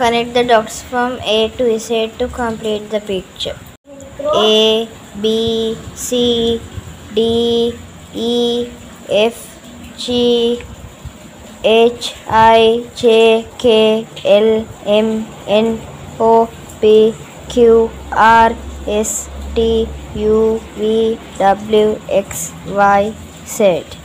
Connect the dots from A to Z to complete the picture. A, B, C, D, E, F, G, H, I, J, K, L, M, N, O, P, Q, R, S, T, U, V, W, X, Y, Z.